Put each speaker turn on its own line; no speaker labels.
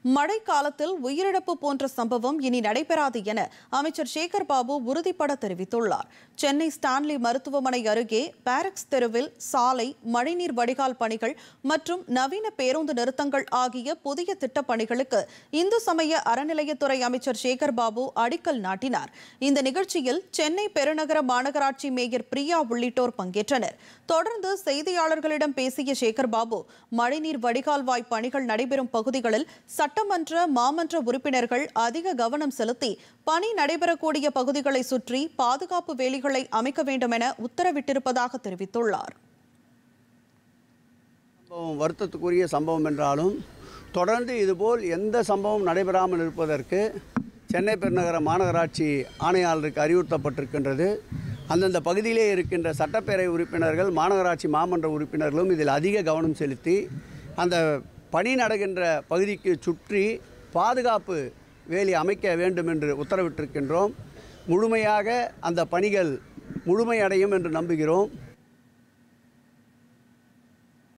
மழை காலத்தில் உயிரிழப்பு போன்ற சம்பவம் இனி நடைபெறாது என அமைச்சர் சேகர் பாபு உறுதிபட தெரிவித்துள்ளார். சென்னை ஸ்டான்லி மருத்துவமனை அருகே பாரக்ஸ் தெருவில் சாலை, மழைநீர் வடிகால் பணிகள் மற்றும் நவீன பேருந்து நிறுத்தங்கள் ஆகிய புதிய திட்டப் பணிகளுக்கு இந்து சமய அறநிலையத்துறை அமைச்சர் சேகர் பாபு அடிக்கல் நாட்டினார். இந்த நிகழ்ச்சியில் சென்னை பெருநகர மாநகராட்சி மேயர் பிரியா உள்ளிட்டோர் பங்கேற்றனர். தொடர்ந்து செய்தியாளர்களிடம் பேசிய சேகர் பாபு, மழைநீர் வடிகால்வாய் பணிகள் நடைபெறும் பகுதிகளில் சட்டமன்ற, மாமன்ற உறுப்பினர்கள் அதிக கவனம் செலுத்தி பணி நடைபெறக்கூடிய பகுதிகளை சுற்றி பாதுகாப்பு வேலிகளை அமைக்க வேண்டும் என உத்தரவிட்டிருப்பதாக தெரிவித்துள்ளார்.
வருத்தத்துக்குரிய சம்பவம் என்றாலும் தொடர்ந்து இதுபோல் எந்த சம்பவம் நடைபெறாமல் இருப்பதற்கு சென்னை பெருநகர மாநகராட்சி ஆணையாளருக்கு அறிவுறுத்தப்பட்டிருக்கின்றது. அந்தந்த பகுதியிலே இருக்கின்ற சட்டப்பேரவை உறுப்பினர்கள், மாநகராட்சி மாமன்ற உறுப்பினர்களும் இதில் அதிக கவனம் செலுத்தி அந்த பணி நடக்கின்ற பகுதிக்கு சுற்றி பாதுகாப்பு வேலி அமைக்க வேண்டும் என்று உத்தரவிட்டிருக்கின்றோம். முழுமையாக அந்த பணிகள் முழுமையடையும் என்று நம்புகிறோம்.